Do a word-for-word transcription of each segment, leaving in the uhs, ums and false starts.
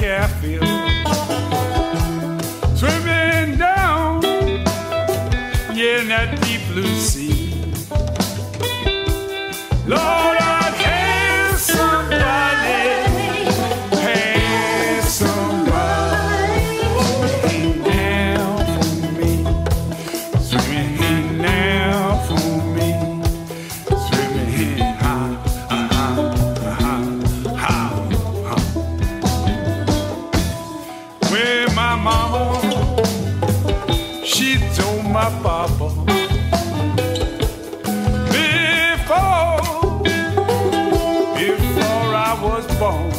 careful, swimming down, yeah, in that deep blue sea. Lord, I'd have somebody, have somebody swimming down for me, swimming down for me, swimming high, high, high, high, high. Well, my mama, she told my papa, born.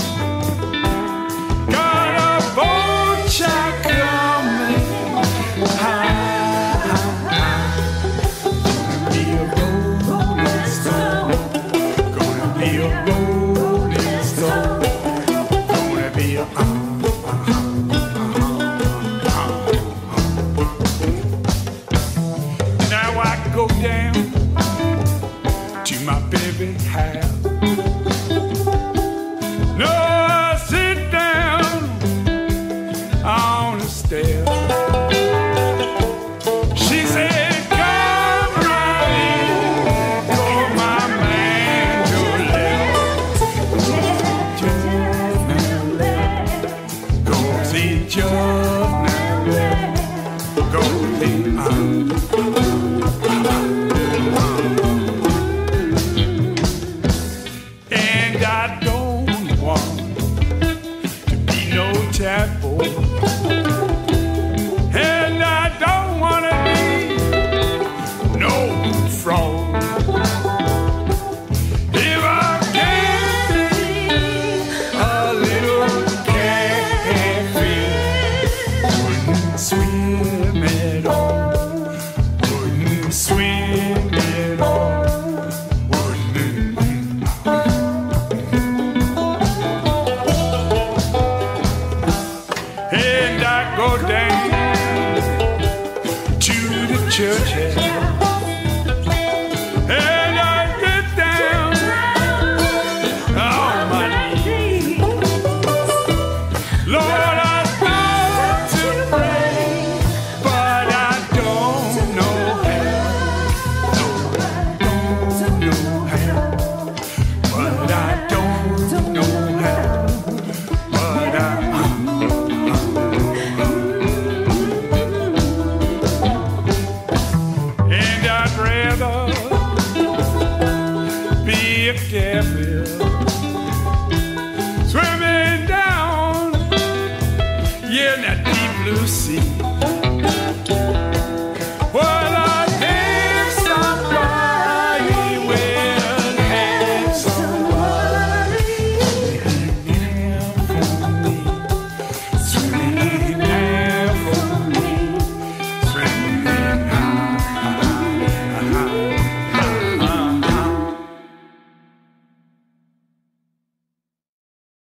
Got a boat child coming high, high, high. Gonna be a rolling stone. Gonna be a rolling stone. Gonna be a uh, uh, uh, uh, uh. Now I go down to my baby house. No, I sit down on the stairs. She said, come right in, go my man to left. Just now left. Go see just now left. Go see um, and I don't to be no tadpole, and I don't want to be no frog. If I can be a little catfish, wouldn't swim at all, wouldn't swim at all. And I go down to the church and I get down on my knees. Lord, I love to pray, but I don't know how. No, I don't know how. But I don't know how. But I be a careful